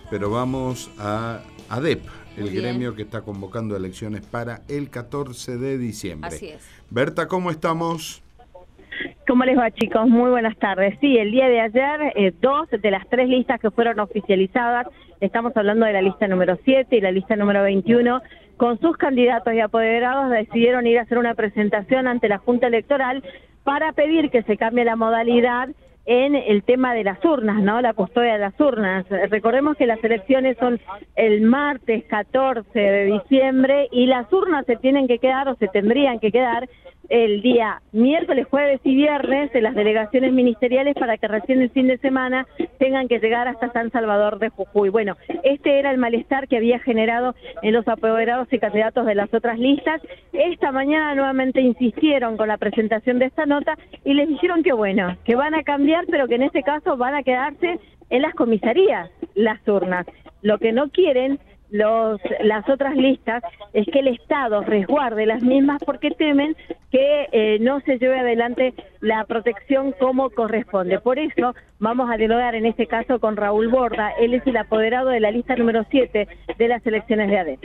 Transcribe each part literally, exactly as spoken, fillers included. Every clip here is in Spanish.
pero vamos a ADEP, el Muy bien. gremio que está convocando elecciones para el catorce de diciembre. Así es. Berta, ¿cómo estamos? ¿Cómo les va, chicos? Muy buenas tardes. Sí, el día de ayer, eh, dos de las tres listas que fueron oficializadas, estamos hablando de la lista número siete y la lista número veintiuno, con sus candidatos y apoderados decidieron ir a hacer una presentación ante la Junta Electoral para pedir que se cambie la modalidad en el tema de las urnas, ¿no? La custodia de las urnas. Recordemos que las elecciones son el martes catorce de diciembre y las urnas se tienen que quedar o se tendrían que quedar el día miércoles, jueves y viernes en las delegaciones ministeriales para que recién el fin de semana tengan que llegar hasta San Salvador de Jujuy. Bueno, este era el malestar que había generado en los apoderados y candidatos de las otras listas. Esta mañana nuevamente insistieron con la presentación de esta nota y les dijeron que bueno, que van a cambiar, pero que en este caso van a quedarse en las comisarías las urnas. Lo que no quieren Los, las otras listas es que el Estado resguarde las mismas porque temen que eh, no se lleve adelante la protección como corresponde. Por eso vamos a dialogar en este caso con Raúl Borda. Él es el apoderado de la lista número siete de las elecciones de ADEP.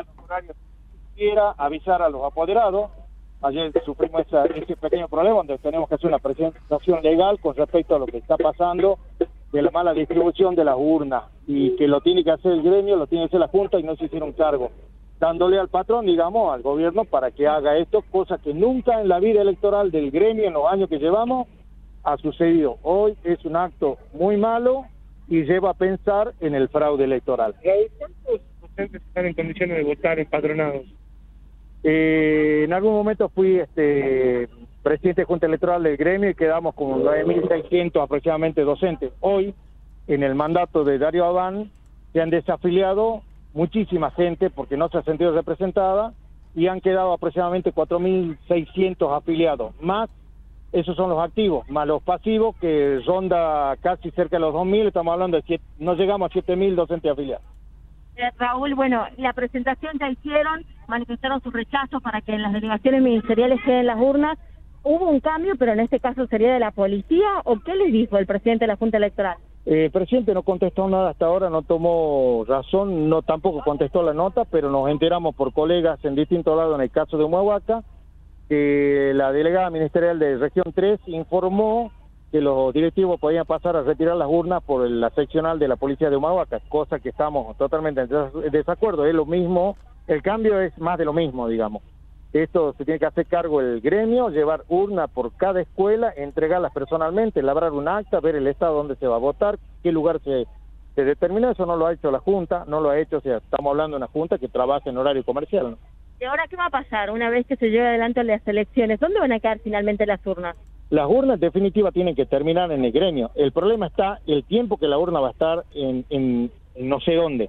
Quisiera avisar a los apoderados. Ayer sufrimos esa, ese pequeño problema donde tenemos que hacer una presentación legal con respecto a lo que está pasando de la mala distribución de las urnas, y que lo tiene que hacer el gremio, lo tiene que hacer la Junta y no se hicieron cargo, dándole al patrón, digamos, al gobierno para que haga esto, cosa que nunca en la vida electoral del gremio en los años que llevamos ha sucedido. Hoy es un acto muy malo y lleva a pensar en el fraude electoral. ¿Cuántos docentes están en condiciones de votar empadronados? Eh, en algún momento fui este presidente de Junta Electoral del gremio y quedamos con nueve mil seiscientos aproximadamente docentes. Hoy, en el mandato de Darío Abán, se han desafiliado muchísima gente porque no se ha sentido representada y han quedado aproximadamente cuatro mil seiscientos afiliados. Más, esos son los activos, más los pasivos que ronda casi cerca de los dos mil, estamos hablando de siete, no llegamos a siete mil docentes afiliados. Eh, Raúl, bueno, la presentación ya hicieron, manifestaron su rechazo para que en las delegaciones ministeriales queden las urnas. ¿Hubo un cambio, pero en este caso sería de la policía, o qué les dijo el presidente de la Junta Electoral? Eh, el presidente no contestó nada hasta ahora, no tomó razón, no tampoco contestó la nota, pero nos enteramos por colegas en distintos lados, en el caso de Humahuaca, que la delegada ministerial de Región tres informó que los directivos podían pasar a retirar las urnas por la seccional de la policía de Humahuaca, cosa que estamos totalmente en desacuerdo. Es lo mismo, el cambio es más de lo mismo, digamos. Esto se tiene que hacer cargo el gremio, llevar urna por cada escuela, entregarlas personalmente, labrar un acta, ver el estado donde se va a votar, qué lugar se, se determina. Eso no lo ha hecho la Junta, no lo ha hecho, o sea, estamos hablando de una Junta que trabaja en horario comercial, ¿no? ¿Y ahora qué va a pasar una vez que se lleve adelante las elecciones? ¿Dónde van a quedar finalmente las urnas? Las urnas en definitiva tienen que terminar en el gremio. El problema está el tiempo que la urna va a estar en, en, en no sé dónde.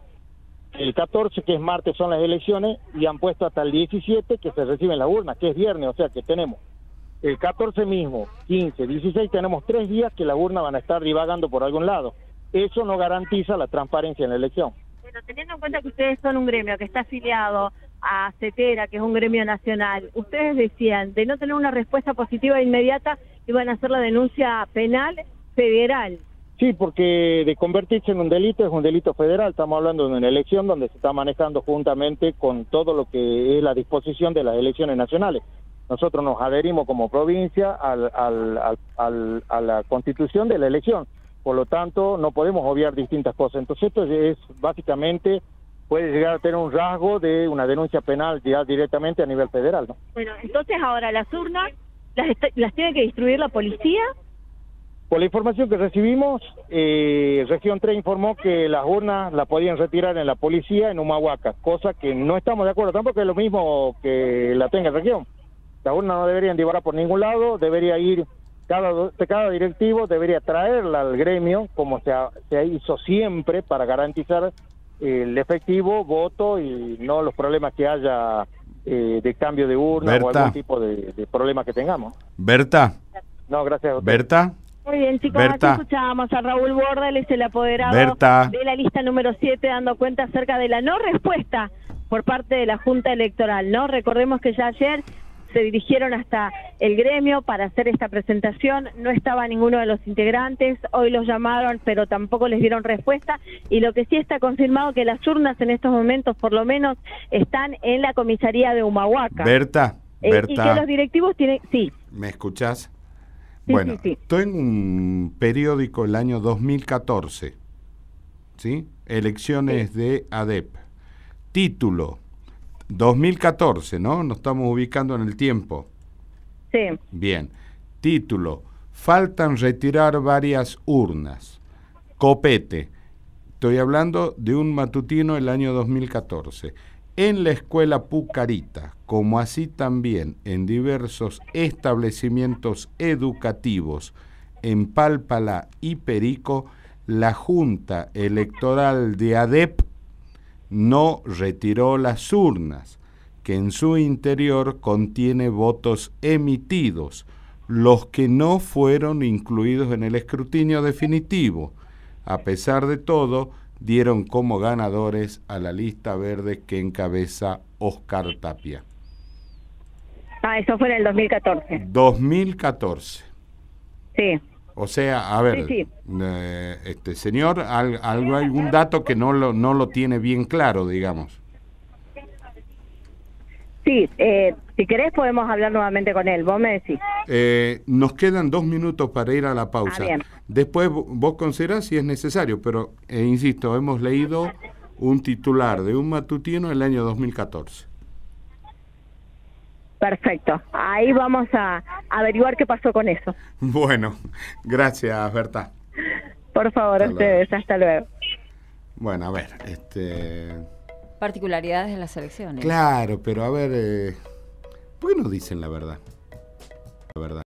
El catorce, que es martes, son las elecciones y han puesto hasta el diecisiete que se reciben las urnas, que es viernes, o sea que tenemos el catorce mismo, quince, dieciséis, tenemos tres días que las urnas van a estar divagando por algún lado. Eso no garantiza la transparencia en la elección. Pero teniendo en cuenta que ustedes son un gremio que está afiliado a CETERA, que es un gremio nacional, ustedes decían, de no tener una respuesta positiva inmediata, iban a hacer la denuncia penal federal. Sí, porque de convertirse en un delito es un delito federal. Estamos hablando de una elección donde se está manejando juntamente con todo lo que es la disposición de las elecciones nacionales. Nosotros nos adherimos como provincia al, al, al, al, a la constitución de la elección. Por lo tanto, no podemos obviar distintas cosas. Entonces, esto es básicamente, puede llegar a tener un rasgo de una denuncia penal ya directamente a nivel federal, ¿no? Bueno, entonces ahora las urnas, ¿las, las tiene que distribuir la policía? Por la información que recibimos, eh, Región tres informó que las urnas las podían retirar en la policía en Humahuaca, cosa que no estamos de acuerdo, tampoco es lo mismo que la tenga Región. Las urnas no deberían divagar por ningún lado, debería ir, cada, cada directivo debería traerla al gremio, como se, ha, se hizo siempre, para garantizar el efectivo voto y no los problemas que haya eh, de cambio de urna o algún tipo de, de problema que tengamos. Berta. No, gracias a usted. Berta. Muy bien, chicos, Berta. así escuchábamos a Raúl Borda, él es el apoderado Berta. de la lista número siete, dando cuenta acerca de la no respuesta por parte de la Junta Electoral, ¿no? Recordemos que ya ayer se dirigieron hasta el gremio para hacer esta presentación, no estaba ninguno de los integrantes, hoy los llamaron pero tampoco les dieron respuesta, y lo que sí está confirmado que las urnas en estos momentos por lo menos están en la comisaría de Humahuaca. Berta, Berta. Eh, y que los directivos tienen, sí. ¿Me escuchás? Sí, bueno, sí, sí. estoy en un periódico el año dos mil catorce, ¿sí? Elecciones sí. de A D E P. Título, dos mil catorce, ¿no? Nos estamos ubicando en el tiempo. Sí. Bien. Título, faltan retirar varias urnas. Copete. Estoy hablando de un matutino el año dos mil catorce. En la escuela Pucarita, como así también en diversos establecimientos educativos en Pálpala y Perico, la Junta Electoral de A D E P no retiró las urnas, que en su interior contiene votos emitidos, los que no fueron incluidos en el escrutinio definitivo. A pesar de todo, dieron como ganadores a la lista verde que encabeza Oscar Tapia. Ah, eso fue en el dos mil catorce. dos mil catorce. Sí. O sea, a ver, sí, sí. Eh, este señor, al, algo, algún dato que no lo, no lo tiene bien claro, digamos. Sí, eh, si querés podemos hablar nuevamente con él, vos me decís. Eh, nos quedan dos minutos para ir a la pausa. Ah, bien. Después vos considerás si es necesario, pero eh, insisto, hemos leído un titular de un matutino el año dos mil catorce. Perfecto, ahí vamos a averiguar qué pasó con eso. Bueno, gracias, Berta. Por favor, a ustedes, hasta luego. Bueno, a ver, este... particularidades de las elecciones. Claro, pero a ver, eh, ¿por qué no dicen la verdad? La verdad.